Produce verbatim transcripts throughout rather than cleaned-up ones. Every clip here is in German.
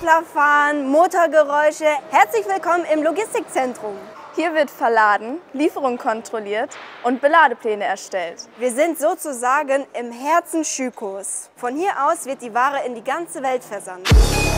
Wasserfahren, Motorgeräusche. Herzlich willkommen im Logistikzentrum. Hier wird verladen, Lieferung kontrolliert und Beladepläne erstellt. Wir sind sozusagen im Herzen Schükos. Von hier aus wird die Ware in die ganze Welt versandt.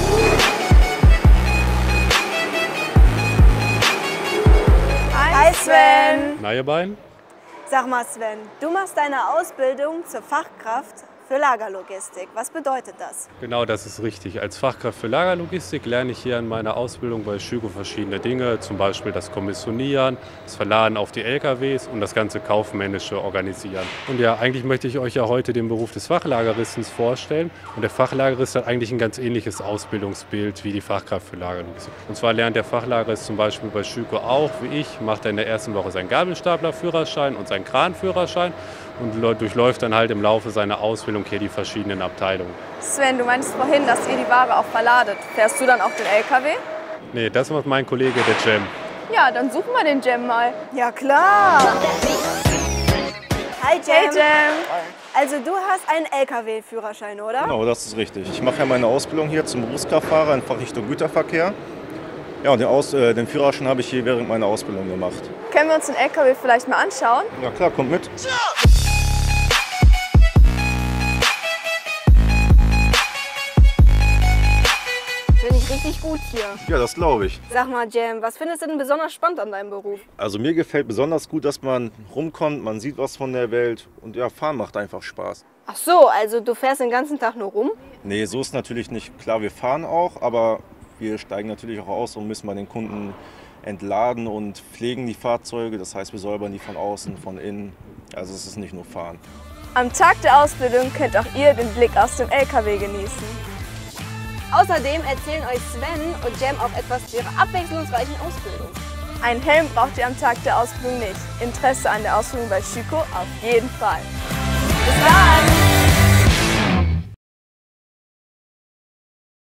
Hi Sven! Na ihr beiden? Sag mal Sven, du machst deine Ausbildung zur Fachkraft für Lagerlogistik. Was bedeutet das? Genau, das ist richtig. Als Fachkraft für Lagerlogistik lerne ich hier in meiner Ausbildung bei Schüko verschiedene Dinge, zum Beispiel das Kommissionieren, das Verladen auf die L K Ws und das ganze kaufmännische Organisieren. Und ja, eigentlich möchte ich euch ja heute den Beruf des Fachlageristen vorstellen. Und der Fachlagerist hat eigentlich ein ganz ähnliches Ausbildungsbild wie die Fachkraft für Lagerlogistik. Und zwar lernt der Fachlagerist zum Beispiel bei Schüko auch, wie ich, macht er in der ersten Woche seinen Gabelstaplerführerschein und seinen Kranführerschein und durchläuft dann halt im Laufe seiner Ausbildung hier die verschiedenen Abteilungen. Sven, du meinst vorhin, dass ihr die Ware auch verladet. Fährst du dann auch den L K W? Nee, das macht mein Kollege, der Cem. Ja, dann suchen wir den Cem mal. Ja klar! Hi Cem! Hey Cem! Also du hast einen L K W-Führerschein, oder? Genau, das ist richtig. Ich mache ja meine Ausbildung hier zum Berufskraftfahrer in Fachrichtung Güterverkehr. Ja, und den, Aus, äh, den Führerschein habe ich hier während meiner Ausbildung gemacht. Können wir uns den L K W vielleicht mal anschauen? Ja klar, kommt mit. Finde ich richtig gut hier. Ja, das glaube ich. Sag mal Cem, was findest du denn besonders spannend an deinem Beruf? Also mir gefällt besonders gut, dass man rumkommt, man sieht was von der Welt und ja, fahren macht einfach Spaß. Ach so, also du fährst den ganzen Tag nur rum? Nee, so ist natürlich nicht. Klar, wir fahren auch, aber wir steigen natürlich auch aus und müssen bei den Kunden entladen und pflegen die Fahrzeuge. Das heißt, wir säubern die von außen, von innen. Also es ist nicht nur fahren. Am Tag der Ausbildung könnt auch ihr den Blick aus dem L K W genießen. Außerdem erzählen euch Sven und Cem auch etwas zu ihrer abwechslungsreichen Ausbildung. Einen Helm braucht ihr am Tag der Ausbildung nicht. Interesse an der Ausbildung bei Schüko auf jeden Fall. Bis dann!